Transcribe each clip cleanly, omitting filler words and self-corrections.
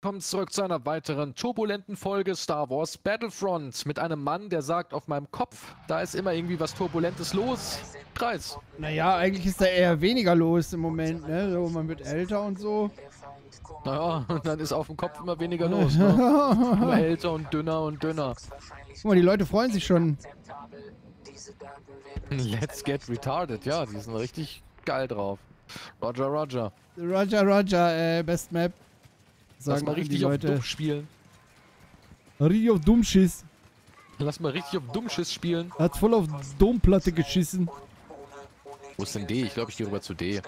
Willkommen zurück zu einer weiteren turbulenten Folge Star Wars Battlefront mit einem Mann, der sagt, auf meinem Kopf, da ist immer irgendwie was Turbulentes los. Kreis. Naja, eigentlich ist da eher weniger los im Moment, ne? So, man wird älter und so. Naja, und dann ist auf dem Kopf immer weniger los, ne? Immer älter und dünner und dünner. Guck mal, die Leute freuen sich schon. Let's get retarded, ja, die sind richtig geil drauf. Roger, Roger. Roger, Roger, Best Map. Lass mal Sagen die richtig auf Leute. dumm spielen. Richtig auf Dummschiss. Lass mal richtig auf Dummschiss spielen. Hat voll auf Domplatte geschissen. Wo ist denn D? Ich glaube, ich gehe rüber zu D.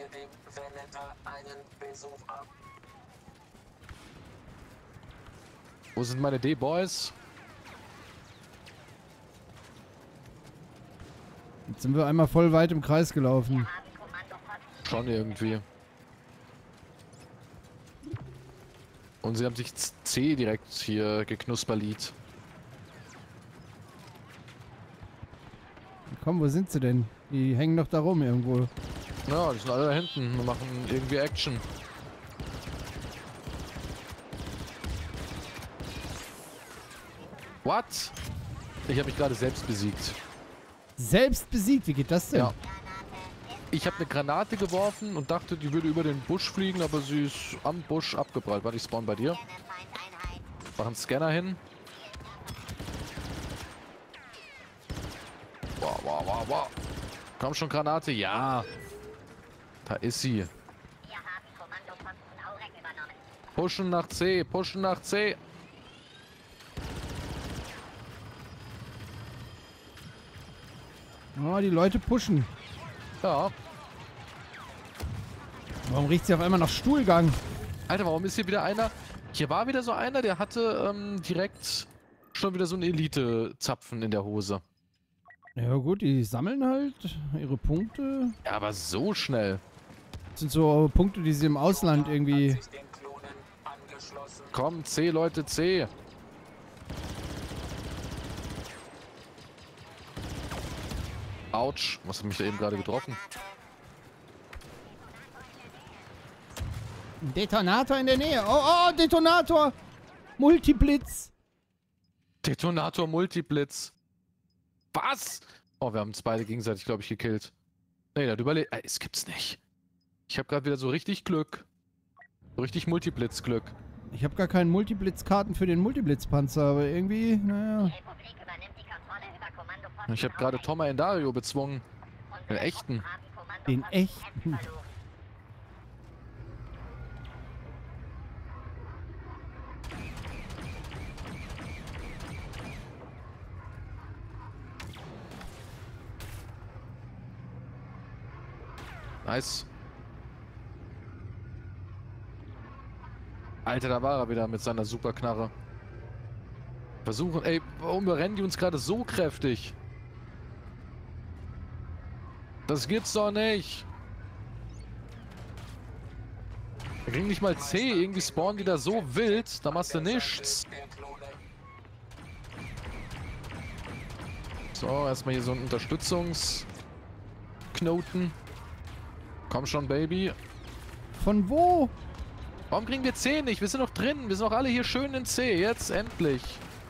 Wo sind meine D-Boys? Jetzt sind wir einmal voll weit im Kreis gelaufen. Schon irgendwie. Und sie haben sich C direkt hier geknusperlied. Komm, wo sind sie denn? Die hängen doch da rum irgendwo. Ja, die sind alle da hinten und machen irgendwie Action. What? Ich habe mich gerade selbst besiegt. Selbst besiegt, wie geht das denn? Ja. Ich habe eine Granate geworfen und dachte, die würde über den Busch fliegen, aber sie ist am Busch abgeprallt. Warte, ich spawn bei dir. Mach einen Scanner hin. Wow, wow, wow, wow. Komm schon, Granate. Ja. Da ist sie. Pushen nach C, pushen nach C. Oh, die Leute pushen. Ja. Warum riecht sie auf einmal nach Stuhlgang? Alter, warum ist hier wieder einer? Hier war wieder so einer, der hatte direkt schon wieder so einen Elite-Zapfen in der Hose. Ja gut, die sammeln halt ihre Punkte. Ja, aber so schnell. Das sind so Punkte, die sie im Ausland irgendwie... Komm, C, Leute, C. Autsch, was hat mich da eben gerade getroffen? Detonator in der Nähe. Oh, oh, Detonator! Multiblitz! Detonator Multiblitz. Was? Oh, wir haben uns beide gegenseitig, glaube ich, gekillt. Nee, der hat überlebt. Es gibt's nicht. Ich habe gerade wieder so richtig Glück. So richtig Multiblitz-Glück. Ich habe gar keinen Multiblitzkarten für den Multiblitzpanzer, aber irgendwie, naja. Ich habe gerade Toma Endario bezwungen. Den echten. Den echten. Nice. Alter, da war er wieder mit seiner Superknarre. Versuchen, ey, warum überrennen die uns gerade so kräftig? Das gibt's doch nicht. Wir kriegen nicht mal C, irgendwie spawnen die da so wild, da machst du nichts. So, erstmal hier so ein Unterstützungsknoten. Komm schon, Baby. Von wo? Warum kriegen wir C nicht? Wir sind noch drin. Wir sind noch alle hier schön in C. Jetzt endlich.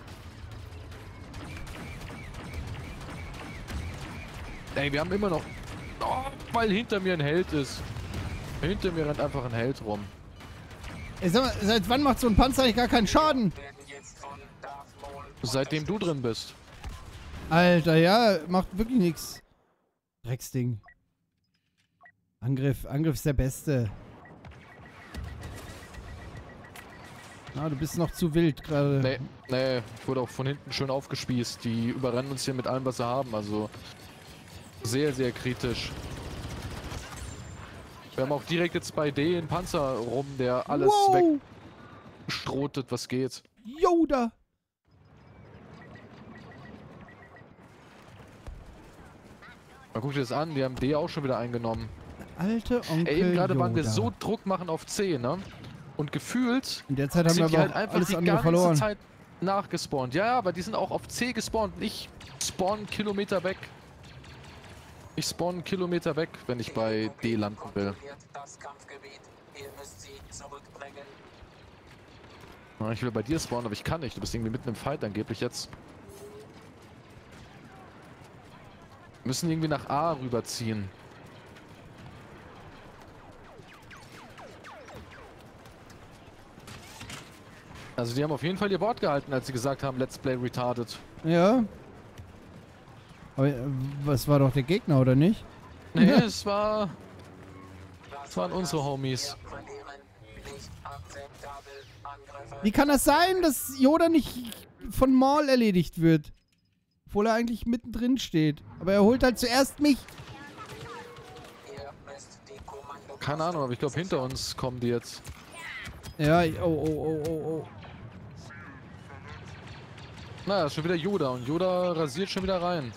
Ey, wir haben immer noch... Oh, weil hinter mir ein Held ist. Hinter mir rennt einfach ein Held rum. Ey, sag mal, seit wann macht so ein Panzer eigentlich gar keinen Schaden? Seitdem du drin bist. Alter, ja, macht wirklich nichts. Drecksding. Angriff ist der Beste. Ah, du bist noch zu wild gerade. Nee, ich wurde auch von hinten schön aufgespießt. Die überrennen uns hier mit allem, was sie haben. Also sehr, sehr kritisch. Wir haben auch direkt jetzt bei D einen Panzer rum, der alles wegstrotet, was geht. Yoda! Mal guck dir das an, die haben D auch schon wieder eingenommen. Alte Onkel Ey, eben gerade waren wir Yoda. so Druck machen auf C, ne? Und gefühlt In der Zeit haben sind wir die aber halt auch einfach alles die andere ganze verloren. Zeit nachgespawnt. Ja, aber die sind auch auf C gespawnt. Ich spawn einen Kilometer weg. Ich spawn einen Kilometer weg, wenn ich bei D landen will. Ich will bei dir spawnen, aber ich kann nicht. Du bist irgendwie mitten im Fight angeblich jetzt. Wir müssen irgendwie nach A rüberziehen. Also die haben auf jeden Fall ihr Wort gehalten, als sie gesagt haben, Let's Play Retarded. Ja. Aber was war doch der Gegner, oder nicht? Nee, es waren unsere Homies. Wie kann das sein, dass Yoda nicht von Maul erledigt wird? Obwohl er eigentlich mittendrin steht. Aber er holt halt zuerst mich. Keine Ahnung, aber ich glaube hinter uns kommen die jetzt. Ja, oh. Na, ist schon wieder Yoda und Yoda rasiert schon wieder rein.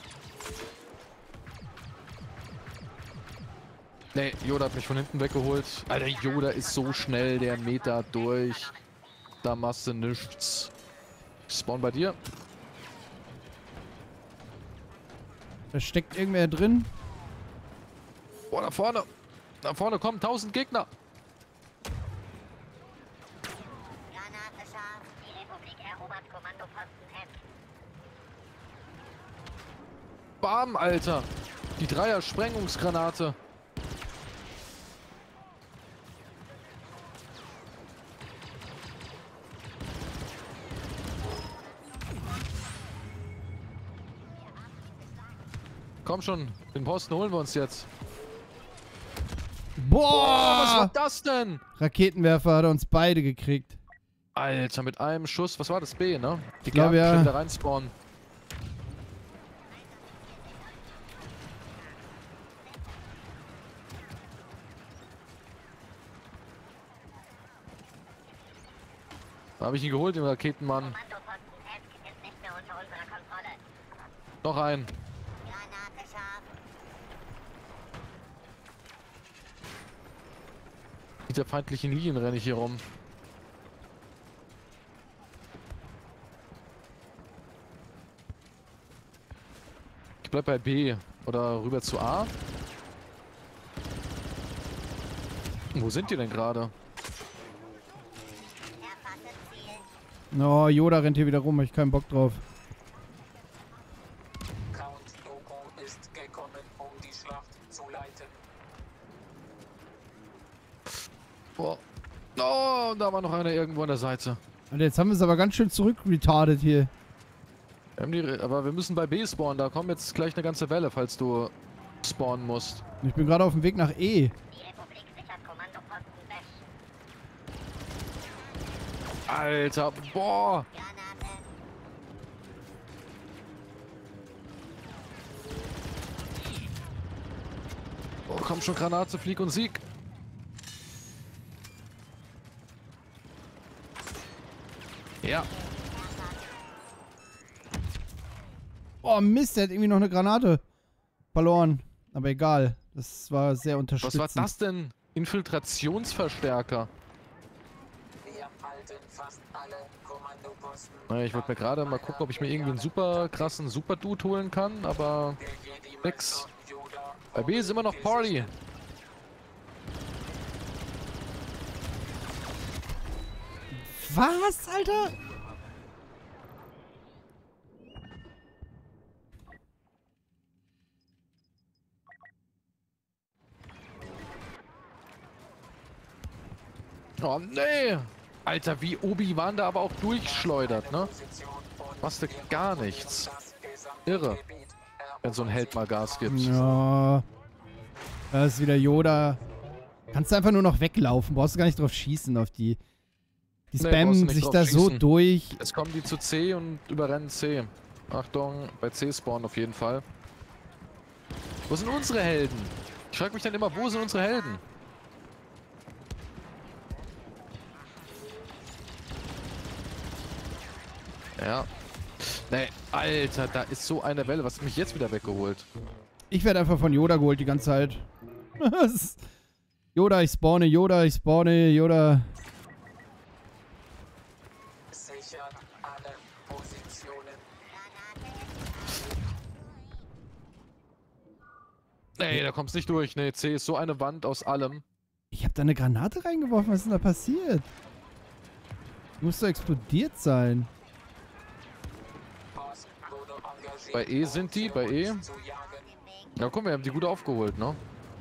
Nee, Yoda hat mich von hinten weggeholt. Alter, Yoda ist so schnell, der Meter durch. Da machst du nichts. Spawn bei dir. Da steckt irgendwer drin. Boah, da vorne. Da vorne kommen 1000 Gegner. Granate scharf. Die Republik erobert Kommandoposten F. Bam, Alter. Die Dreier-Sprengungsgranate. Komm schon, den Posten holen wir uns jetzt. Boah! Was war das denn? Raketenwerfer hat er uns beide gekriegt. Alter, mit einem Schuss. Was war das? B, ne? Ich glaube, ja. Schnell da rein spawnen. Da habe ich ihn geholt, den Raketenmann. Kommandoposten F ist nicht mehr unter unserer Kontrolle. Noch einen. Granate scharf. Mit der feindlichen Linien renne ich hier rum. Ich bleib bei B. Oder rüber zu A. Wo sind die denn gerade? Erfasse Ziel. Oh, Yoda rennt hier wieder rum. Hab ich keinen Bock drauf. Count Dooku ist gekommen, um die Schlacht zu leiten. Boah. Oh, da war noch einer irgendwo an der Seite. Alter, jetzt haben wir es aber ganz schön zurückretardet hier. Aber wir müssen bei B spawnen. Da kommt jetzt gleich eine ganze Welle, falls du spawnen musst. Ich bin gerade auf dem Weg nach E. Die Republik sichert Kommandoposten F. Alter, boah. Granate. Oh, komm schon, Granate, Flieg und Sieg. Ja. Oh Mist, der hat irgendwie noch eine Granate verloren. Aber egal. Das war sehr Was unterstützend. war das denn? Infiltrationsverstärker. Wir halten fast alle Kommandoposten. Naja, ich wollte mir gerade mal gucken, ob ich mir irgendwie einen super krassen Super-Dude holen kann, aber Der Jedi nix. Meister Yoda Bei B ist immer noch Party. Was, Alter? Oh, nee. Alter, wie Obi-Wan da aber auch durchschleudert, ne? Machst du gar nichts. Irre. Wenn so ein Held mal Gas gibt. Ja. Da ist wieder Yoda. Kannst du einfach nur noch weglaufen. Brauchst du gar nicht drauf schießen, auf die. Die Nee, brauchst du spammen nicht sich drauf da so schießen. durch. Jetzt kommen die zu C und überrennen C. Achtung, bei C spawnen auf jeden Fall. Wo sind unsere Helden? Ich frage mich dann immer, wo sind unsere Helden? Ja. Nee, Alter, da ist so eine Welle. Was hat mich jetzt wieder weggeholt? Ich werde einfach von Yoda geholt die ganze Zeit. Yoda, ich spawne, Yoda, ich spawne, Yoda. sichert alle Positionen. Nee, da kommt's nicht durch. Nee, C ist so eine Wand aus allem. Ich habe da eine Granate reingeworfen. Was ist denn da passiert? Muss doch explodiert sein. Haas wurde engagiert, Bei E sind die, bei E. zu jagen. Ja, guck mal, wir haben die gut aufgeholt, ne?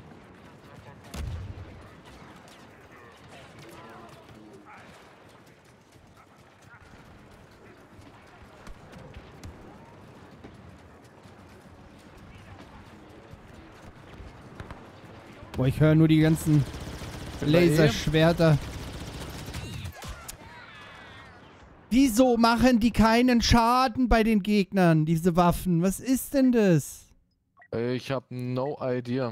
Boah, ich höre nur die ganzen Laserschwerter. Wieso machen die keinen Schaden bei den Gegnern, diese Waffen? Was ist denn das? Ich habe no idea.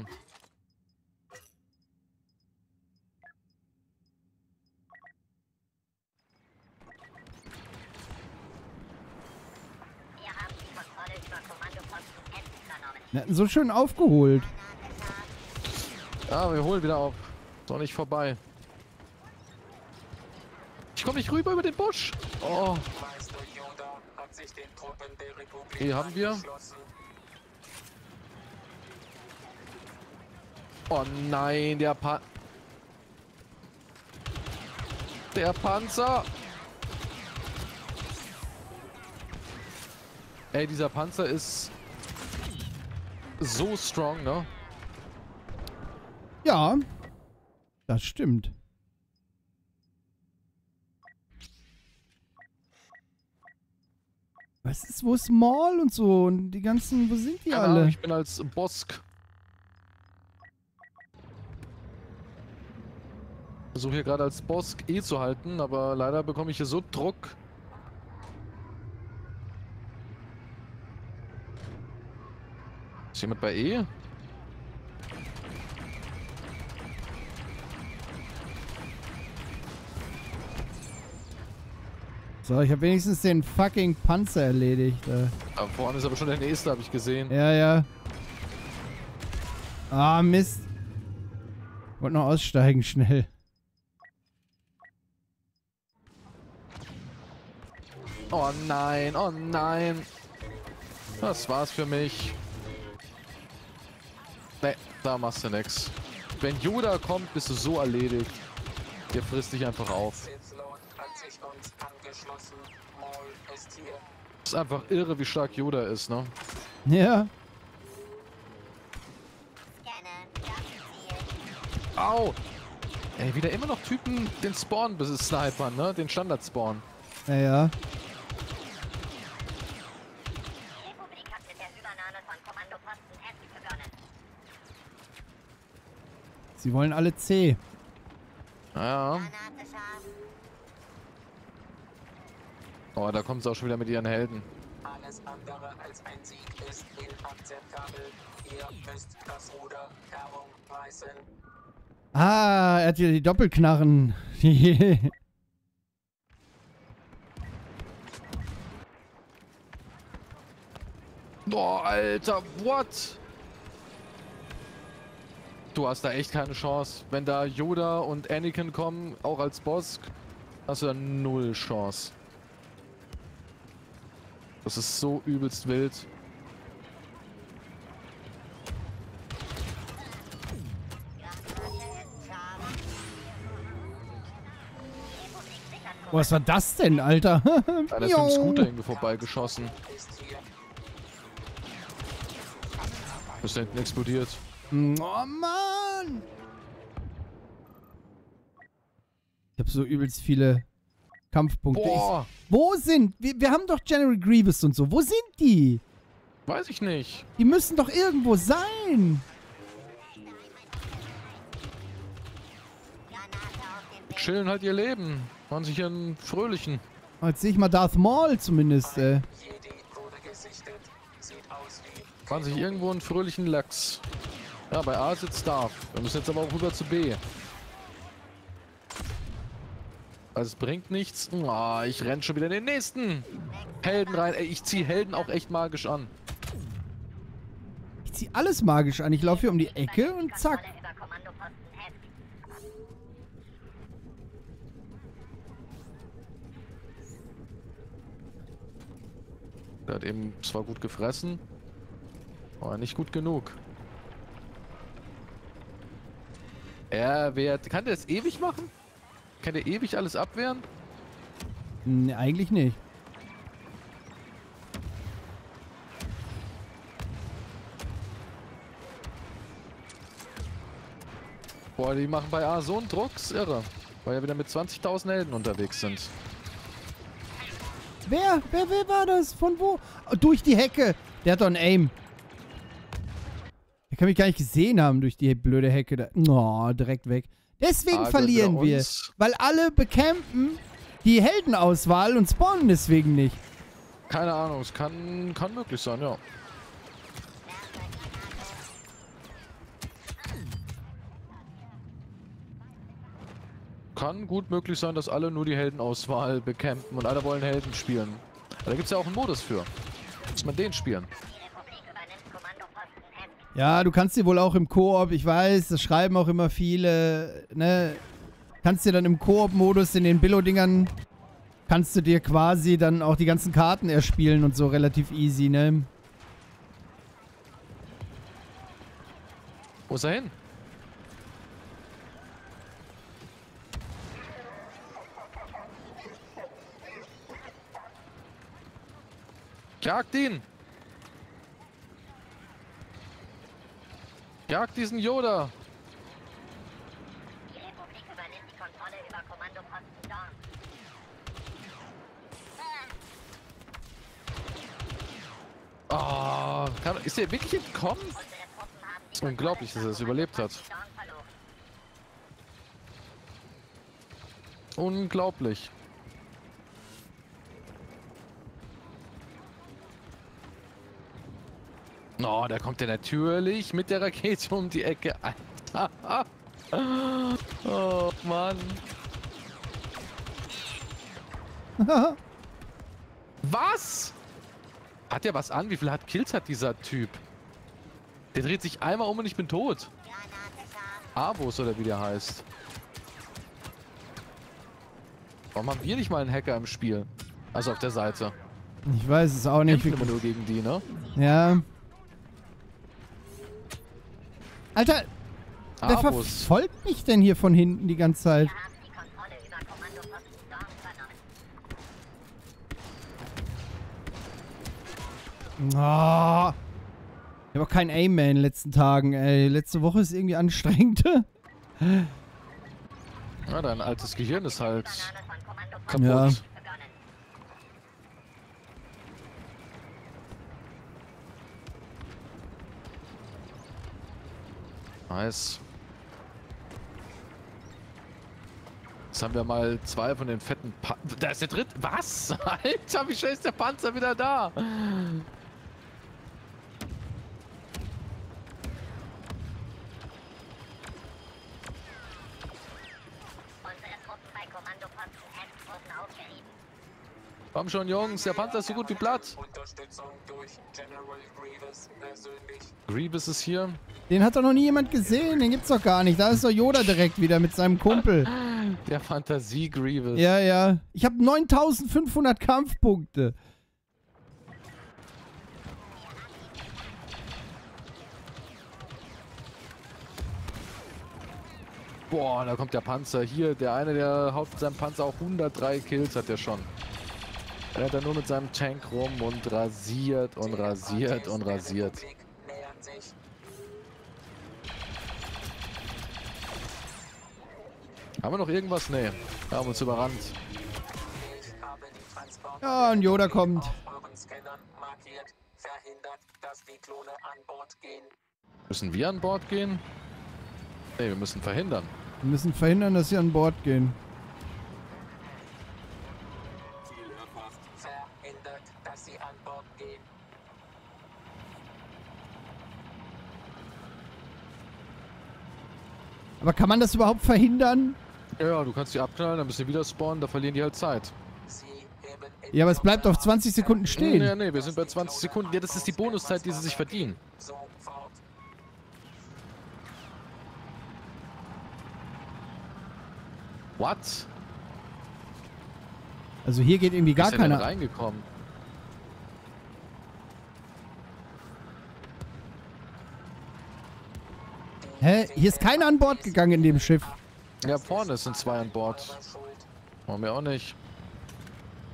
Wir haben die Kontrolle über Kommandoposten S übernommen. Wir hatten so schön aufgeholt. Granate scharf. Ja, wir holen wieder auf. Ist noch nicht vorbei. Ich komme nicht rüber über den Busch. Oh, Meister Yoda hat sich den Truppen der Republik Hier haben wir. angeschlossen. oh nein, der Panzer. Ey, dieser Panzer ist so strong, ne? Ja, das stimmt. Was ist, wo ist Maul und so? Und die ganzen, wo sind die Keine Ahnung, alle? ich bin als Bosk. Versuche hier gerade als Bosk E zu halten, aber leider bekomme ich hier so Druck. Ist jemand bei E? So, ich habe wenigstens den fucking Panzer erledigt. Da vorne ist aber schon der nächste, habe ich gesehen. Ja, ja. Ah, Mist. Wollte noch aussteigen, schnell. Oh nein, oh nein. Das war's für mich. Ne, da machst du nix. Wenn Yoda kommt, bist du so erledigt. Der frisst dich einfach auf. Sith Lord hat sich uns angeschlossen. Maul ist hier. Ist einfach irre, wie stark Yoda ist, ne? Ja. Scannen. Das Ziel. Au! Ey, wieder immer noch Typen den Spawn snipern, ne? Den Standard-Spawn. Ja, ja. Die Republik hat mit der Übernahme von Kommandoposten S begonnen. Sie wollen alle C. Ja. Granate scharf. Oh, da kommen sie auch schon wieder mit ihren Helden. Alles andere als ein Sieg ist inakzeptabel. Ihr müsst das Ruder herumreißen. Ah, er hat wieder die Doppelknarren. Oh, Alter, what? Du hast da echt keine Chance. Wenn da Yoda und Anakin kommen, auch als Boss, hast du da null Chance. Das ist so übelst wild. Granate ist scharf. Die Republik sichert Was war das denn, Alter? Einer ist mit dem Scooter irgendwie vorbeigeschossen. Ist hier. Ist da hinten explodiert. Oh Mann! Ich habe so übelst viele Kampfpunkte. Boah, Wo sind? Wir haben doch General Grievous und so. Wo sind die? weiß ich nicht. Die müssen doch irgendwo sein. Granate auf dem Weg. Chillen halt ihr Leben. Machen sich einen fröhlichen. Jetzt sehe ich mal Darth Maul zumindest. Jedi wurde gesichtet. Sieht aus wie Machen sich irgendwo einen fröhlichen Lachs. Ja, bei A sitzt Darth. Wir müssen jetzt aber auch rüber zu B. Also es bringt nichts. Oh, ich renn schon wieder in den nächsten Helden rein. Ey, ich zieh Helden auch echt magisch an. Ich ziehe alles magisch an. Ich laufe hier um die Ecke und zack. Kontrolle über Kommandoposten S. Der hat eben zwar gut gefressen, aber nicht gut genug. Kann der das ewig machen? Kann der ewig alles abwehren? Nee, eigentlich nicht. Boah, die machen bei A so einen Druck, ist irre. Weil ja wieder mit 20.000 Helden unterwegs sind. Wer war das? Von wo? Oh, durch die Hecke. Der hat doch ein Aim. Der kann mich gar nicht gesehen haben durch die blöde Hecke da. Oh, direkt weg. Deswegen verlieren wir. Weil alle becampen die Heldenauswahl und spawnen deswegen nicht. Keine Ahnung, es kann möglich sein, ja. Kann gut möglich sein, dass alle nur die Heldenauswahl becampen und alle wollen Helden spielen. Da gibt es ja auch einen Modus für. Muss man den spielen. Die Republik übernimmt Kommandoposten F. Ja, du kannst dir wohl auch im Koop, ich weiß, das schreiben auch immer viele, ne? Kannst dir dann im Koop-Modus in den Billo-Dingern, kannst du dir quasi dann auch die ganzen Karten erspielen und so relativ easy, ne? Wo ist er hin? Jagt ihn! Jagt diesen Yoda! Die Republik übernimmt die Kontrolle über Kommandoposten Dawn. Oh, ist der wirklich entkommen? Unsere Truppen haben die Ist unglaublich, dass er das überlebt hat. Dawn verloren. Unglaublich. Oh, da kommt er natürlich mit der Rakete um die Ecke. Alter. Oh, Mann. Was? Hat der was an? Wie viel Kills hat dieser Typ? Der dreht sich einmal um und ich bin tot. Granate scharf. Avos oder wie der heißt. Warum haben wir nicht mal einen Hacker im Spiel? Also auf der Seite. Ich weiß es auch nicht. Kämpfen immer nur gegen die, ne? Ja. Alter, wer Avos. verfolgt mich denn hier von hinten die ganze Zeit? Wir haben die Kontrolle über Kommandoposten Dawn übernommen. Oh. Ich habe auch kein Aim mehr in den letzten Tagen, ey. Letzte Woche ist irgendwie anstrengend. Ja, dein altes Gehirn ist halt Banane von Kommandoposten kaputt. Ja. begonnen. Nice. Jetzt haben wir mal 2 von den fetten Da ist der dritte. Was? Alter, wie schnell ist der Panzer wieder da? Unsere Truppen bei Kommandoposten F wurden aufgerieben. Komm schon, Jungs, der Panzer ist so gut wie platt. Unterstützung durch General Grievous persönlich. Grievous ist hier. Den hat doch noch nie jemand gesehen. Den gibt's doch gar nicht. Da ist doch Yoda direkt wieder mit seinem Kumpel. Der Fantasie Grievous. Ja, ja. Ich habe 9500 Kampfpunkte. Boah, da kommt der Panzer. Hier, der eine, der haut mit seinem Panzer auch 103 Kills hat der schon. Er hat da nur mit seinem Tank rum und rasiert und rasiert und rasiert. Nähern sich. Haben wir noch irgendwas? Nee. Wir haben uns überrannt. Ich habe die Transporter Ja, und Yoda kommt. auf euren Scannern markiert. Verhindert, dass die Klone an Bord gehen. Müssen wir an Bord gehen? Nee, wir müssen verhindern. Wir müssen verhindern, dass sie an Bord gehen. Verhindert, dass sie an Bord gehen. Aber kann man das überhaupt verhindern? Ja, du kannst die abknallen, dann müssen die wieder spawnen, da verlieren die halt Zeit. Sie heben Ja, aber es bleibt auf 20 Sekunden Nee, stehen. nee, wir sind bei 20 Sekunden. Ja, das ist die Bonuszeit, die sie sich verdienen. sofort. What? Also hier geht irgendwie Wie gar ist der denn keiner. reingekommen? Hä? Hier ist keiner an Bord gegangen in dem Schiff. Ja, vorne sind 2 an Bord. Schuld. Machen wir auch nicht.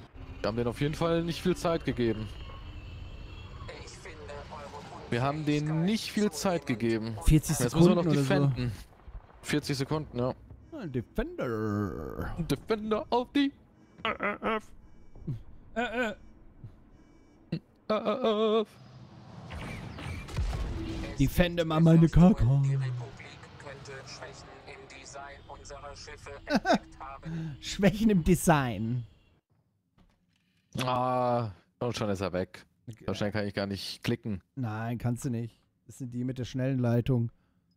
Wir haben denen auf jeden Fall nicht viel Zeit gegeben. Ich finde eure Wir haben denen nicht viel Zeit gegeben. 40 Jetzt müssen wir Sekunden noch oder so. defenden. 40 Sekunden, ja. Ah, Defender. Defender auf die. Defende mal meine Kaka. Die Republik könnte Schwächen im Design unserer Schiffe entdeckt haben. Schwächen im Design. Ah, und schon ist er weg. Wahrscheinlich kann ich gar nicht klicken. Nein, kannst du nicht. Das sind die mit der schnellen Leitung.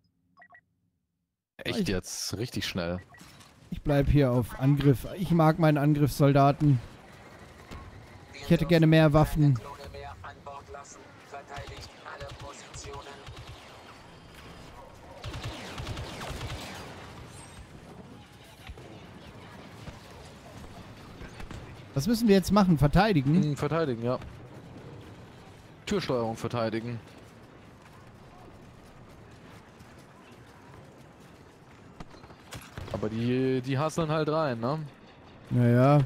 Echt jetzt? Richtig schnell. Ich bleib hier auf Angriff. Ich mag meinen Angriffssoldaten. Ich hätte gerne mehr Waffen. Klone mehr an Bord lassen. Verteidigt alle Positionen. Was müssen wir jetzt machen? Verteidigen? Verteidigen, ja. Türsteuerung verteidigen. Aber die hasseln halt rein, ne? Naja.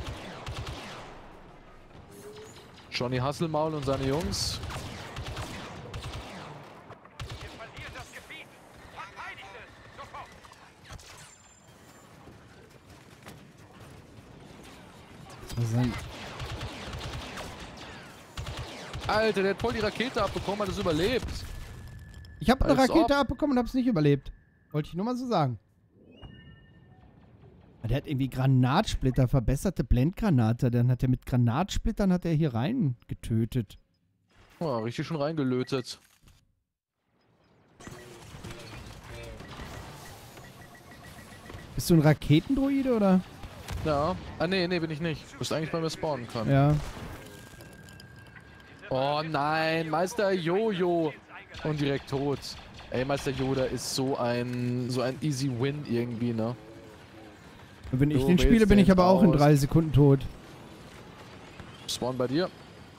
Johnny Hasselmaul und seine Jungs. Alter, der hat voll die Rakete abbekommen, hat es überlebt. Ich habe eine Als Rakete ob. abbekommen und habe es nicht überlebt. Wollte ich nur mal so sagen. Der hat irgendwie Granatsplitter, verbesserte Blendgranate. Dann hat er mit Granatsplittern hat er hier rein getötet. Oh, richtig schon reingelötet. Bist du ein Raketendroide oder? Ja. Ah, nee, bin ich nicht. Du musst eigentlich bei mir spawnen können. Ja. Oh nein, Meister Jojo. Und direkt tot. Ey, Meister Yoda ist so ein easy Win irgendwie, ne? Und wenn ich Du den spiele, wählst bin ich den aber auch in aus. 3 Sekunden tot. Spawn bei dir.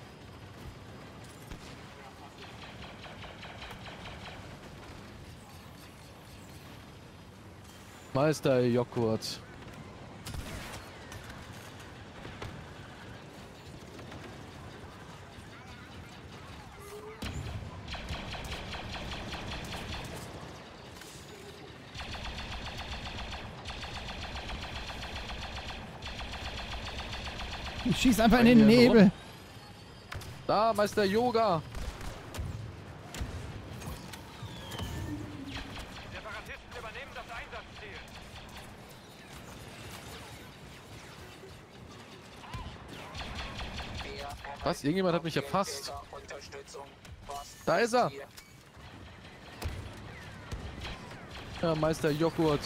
Meister Joghurt. Ich schieß einfach in den Rennen wir Nebel. rum. Da, Meister Yoga. Separatisten übernehmen das Einsatzziel. Was? Irgendjemand hat mich erfasst. Unterstützung. Da ist er. Ja, Meister Joghurt.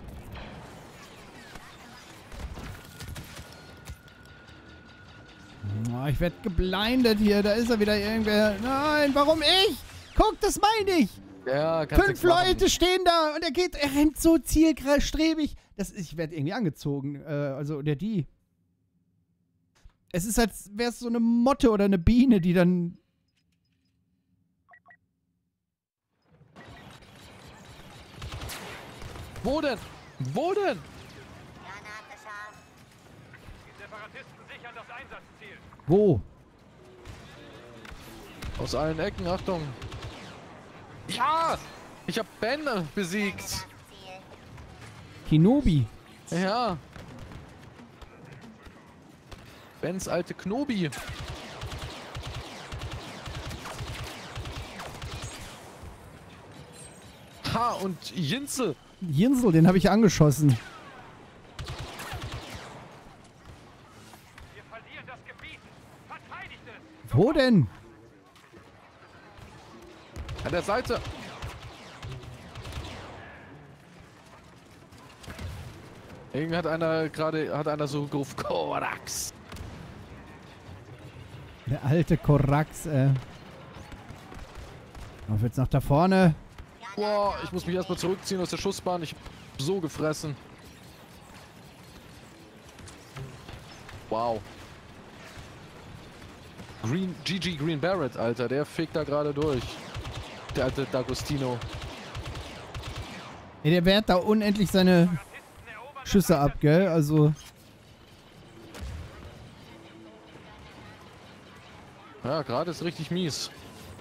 Oh, ich werde geblindet hier. Da ist er wieder irgendwer. Nein, warum ich? Guck, das meine ich. Ja, kannst 5 nichts machen. Leute stehen da und er rennt so zielstrebig. Ich werde irgendwie angezogen. Also, oder die. Es ist, als wäre es so eine Motte oder eine Biene, die dann... Wo denn? Wo denn? Granate scharf. Die Separatisten sichern das Einsatzziel. Wo? Aus allen Ecken, Achtung. Ja! Ich hab Ben besiegt. Ziel. Kenobi. Ja. Bens alte Knobi. Ha, und Jinze. Jinsel, den habe ich angeschossen. Wir verlieren das Gebiet. Verteidigt es. Wo denn? An der Seite. Irgendwie hat einer so gerufen, Korax. Der alte Korax, Auf jetzt nach da vorne. Boah, ich muss mich erstmal zurückziehen aus der Schussbahn. Ich hab so gefressen. Wow. GG Green Barrett, Alter. Der fegt da gerade durch. Der alte D'Agostino. Ey, der wehrt da unendlich seine Schüsse ab, gell? Also... Ja, gerade ist richtig mies.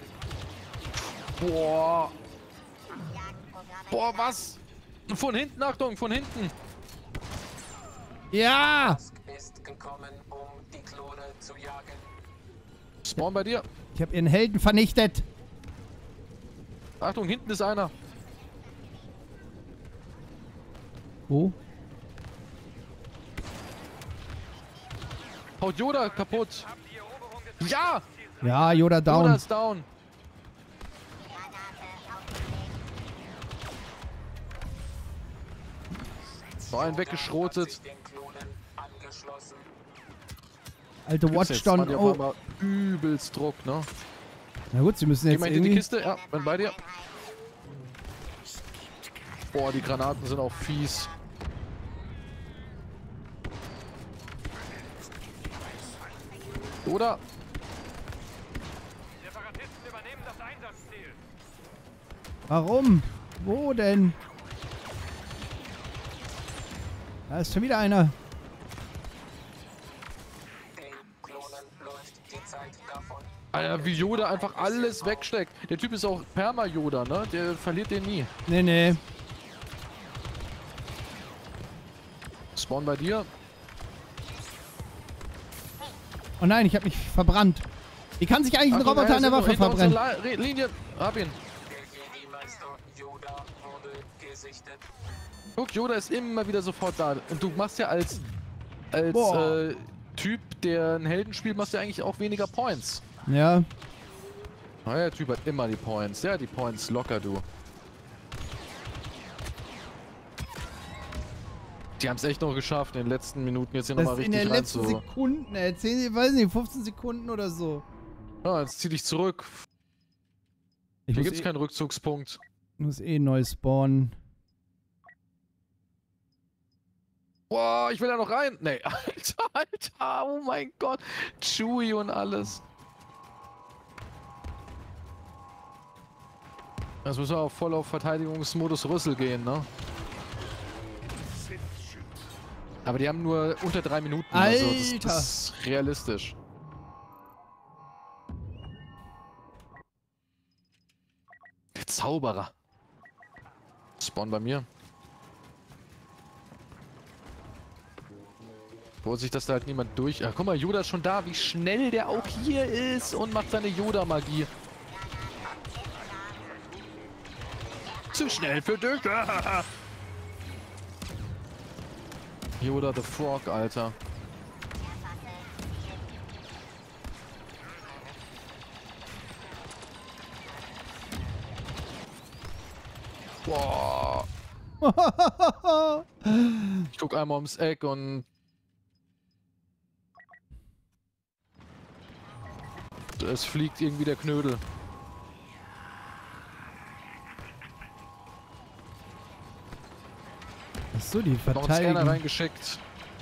Boah. Boah, was? Von hinten, Achtung, von hinten. Ja! Tusk ist gekommen, um die Klone zu jagen. Spawn bei dir. Ich habe ihren Helden vernichtet. Achtung, hinten ist einer. Wo? Haut Yoda kaputt. Ja! Ja, Yoda down. Yoda ist down. Noch einen weggeschrotet. Sich den Klonen angeschlossen. Alte Watchdown. Jetzt Oh. oh. Übelst Druck, ne? Na gut, sie müssen Geh jetzt mal hinter die irgendwie... Kiste. Ja, bin bei dir. Boah, die Granaten sind auch fies. Oder? Separatisten übernehmen das Einsatzziel. Warum? Wo denn? Da ist schon wieder einer. Den Klonen läuft die Zeit davon. Alter, wie Yoda einfach alles wegsteckt. Der Typ ist auch Perma-Yoda, ne? Der verliert den nie. Nee, nee. Spawn bei dir. Oh nein, ich habe mich verbrannt. Wie kann sich eigentlich ein Achtung, Roboter an der Waffe hinter verbrennen? unserer Linie. Hab ihn. Der Jedi-Meister Yoda wurde gesichtet. Guck, Yoda ist immer wieder sofort da. Und du machst ja als Boah. Typ, der einen Helden spielt, machst du ja eigentlich auch weniger Points. Ja. Na, der Typ hat immer die Points. Ja, die Points locker, du. Die haben es echt noch geschafft, in den letzten Minuten jetzt hier Das nochmal ist in richtig den rein letzten zu... Sekunden, ey. 10, weiß nicht, 15 Sekunden oder so. Ja, jetzt zieh dich zurück. Ich Hier muss, gibt's keinen Rückzugspunkt. muss eh neu spawnen. Boah, ich will da noch rein. Nee, Alter, oh mein Gott. Chewie und alles. Jetzt müssen wir auch voll auf Verteidigungsmodus Rüssel gehen, ne? Aber die haben nur unter 3 Minuten. Also Alter. das ist realistisch. Der Zauberer. Spawn bei mir. Vorsicht, dass da halt niemand durch... Ach, guck mal, Yoda ist schon da. Wie schnell der auch hier ist und macht seine Yoda-Magie. Zu schnell für dich. Yoda the Frog, Alter. Boah. Ich guck einmal ums Eck und... Es fliegt irgendwie der Knödel. Achso, die Noch einen Scanner verteidigen. reingeschickt.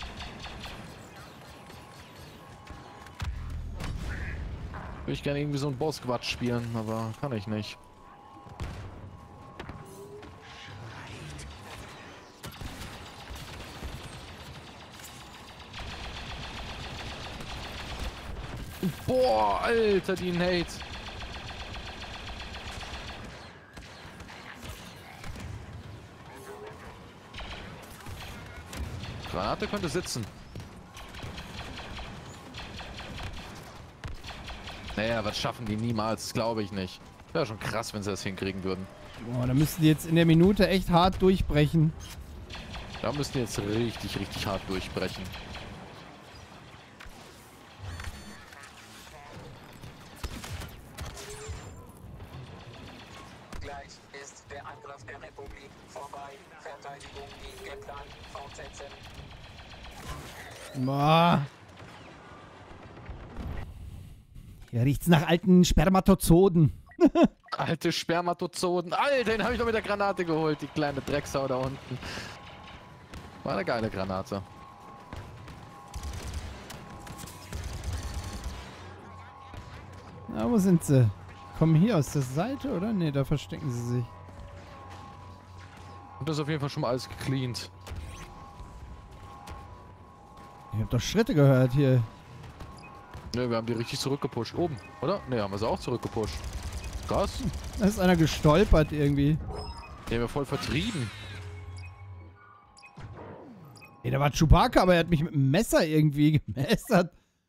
Würde ich gerne irgendwie so einen Boss-Quatsch spielen, aber kann ich nicht. Boah, Alter, die Nate. Granate könnte sitzen. Naja, was schaffen die niemals, glaube ich nicht. Wäre schon krass, wenn sie das hinkriegen würden. Boah, da müssten die jetzt in der Minute echt hart durchbrechen. Da müssen die jetzt richtig, richtig hart durchbrechen. Gleich ist der Angriff der Republik vorbei. Verteidigung wie geplant fortsetzen. Boah. Hier riecht's nach alten Spermatozoden. Alte Spermatozoden. Alter, den habe ich doch mit der Granate geholt, die kleine Drecksau da unten. War eine geile Granate. Na, wo sind sie? Kommen hier aus der Seite, oder? Ne, da verstecken sie sich. Und das ist auf jeden Fall schon mal alles gecleant. Ich hab doch Schritte gehört hier. Ne, wir haben die richtig zurückgepusht. Oben, oder? Ne, haben wir sie auch zurückgepusht. Krass. Da ist einer gestolpert irgendwie. Den haben wir voll vertrieben. Ey, da war Chewbacca, aber er hat mich mit dem Messer irgendwie gemessert.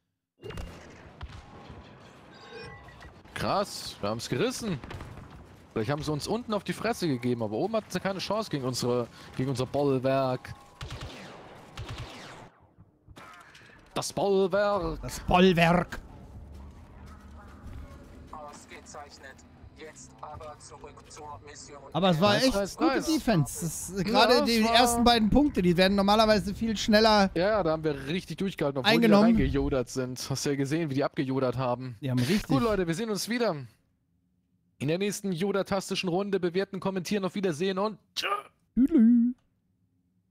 Krass, wir haben es gerissen. Vielleicht haben sie uns unten auf die Fresse gegeben, aber oben hatten sie keine Chance gegen unser Bollwerk. Das Bollwerk. Das Bollwerk. Ausgezeichnet. Jetzt aber zurück zur Mission. Aber es war Nice, echt nice, gute nice. Defense. Gerade Ja, die es war- ersten beiden Punkte, die werden normalerweise viel schneller. Ja, da haben wir richtig durchgehalten, obwohl Eingenommen. die da reingejodert sind. Hast du ja gesehen, wie die abgejodert haben. Die haben richtig. Gut, Leute, wir sehen uns wieder. In der nächsten jodatastischen Runde bewerten, kommentieren, auf Wiedersehen und tschö. Tschüss.